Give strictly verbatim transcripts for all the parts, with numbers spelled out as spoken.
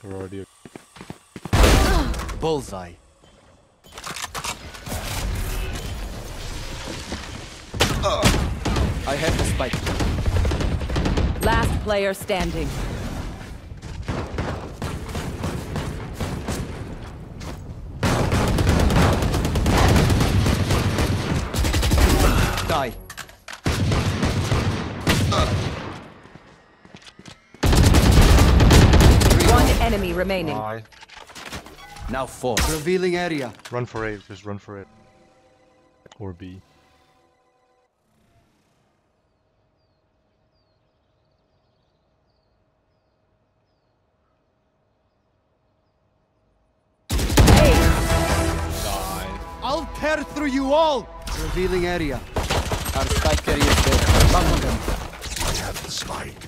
We're already. Bullseye. I have the spike. Last player standing. Die. One enemy remaining. Bye. Now four. Revealing area. Run for A, just run for it. Or B. I'll tear through you all! Revealing area. Our spike carrier is there. Bump them. I have the spike.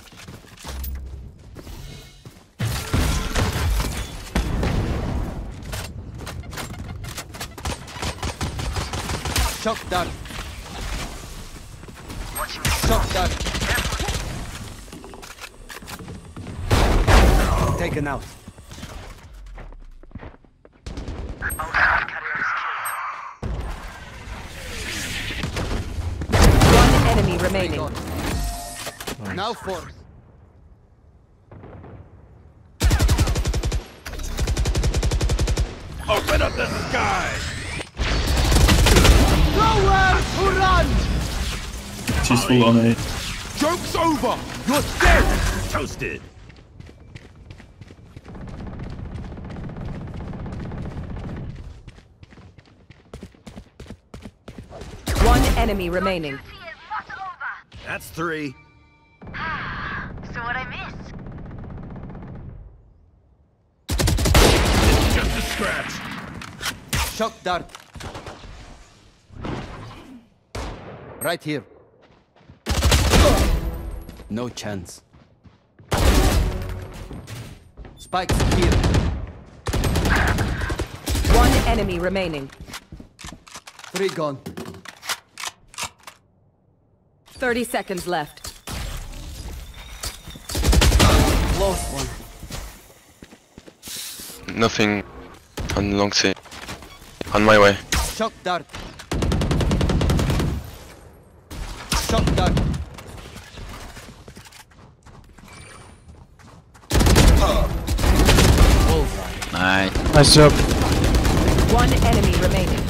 Shock dart. Shock dart. Taken out. Enemy remaining. Nice. Now four. Open up the sky! Nowhere to run! She's full on A. Joke's over! You're dead! Toasted! One enemy remaining. That's three. So what I miss? It's just a scratch. Shock dart. Right here. No chance. Spikes here. One enemy remaining. Three gone. thirty seconds left. Close one. Nothing on long C. On my way. Shock dart. Shock dart. Bullseye. Nice. Nice job. One enemy remaining.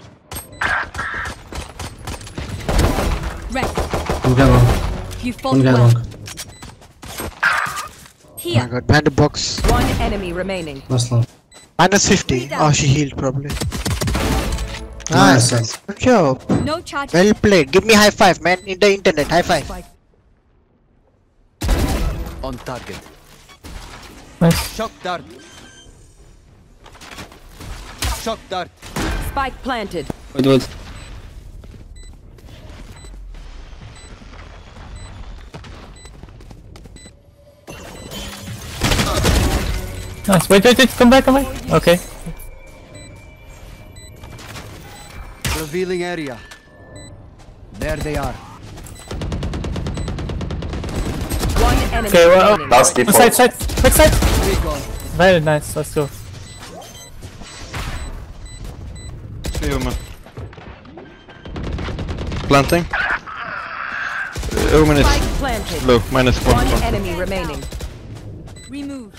Rest. One guy long. You fought One guy well. long. Here. Oh my god, behind the box. One enemy remaining. Last long. Minus fifty. Oh, she healed probably. Nice. Nice. Good job. No charge. Well played. Give me high five, man. In the internet, high five. On target. Nice. Shock dart. Shock dart. Spike planted. Wait, wait. Nice. Wait, wait, wait. Come back, come back. Okay. Revealing area. There they are. One enemy Okay, well, remaining. Last One side, side. Back side. Three gone. Very nice. Let's go. Human. Planting. Human is Spike planted. low, minus one. One enemy remaining. Remove.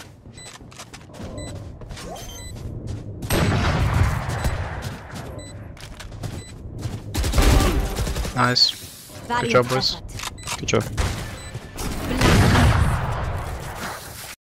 Nice. Good job, boys. Good job.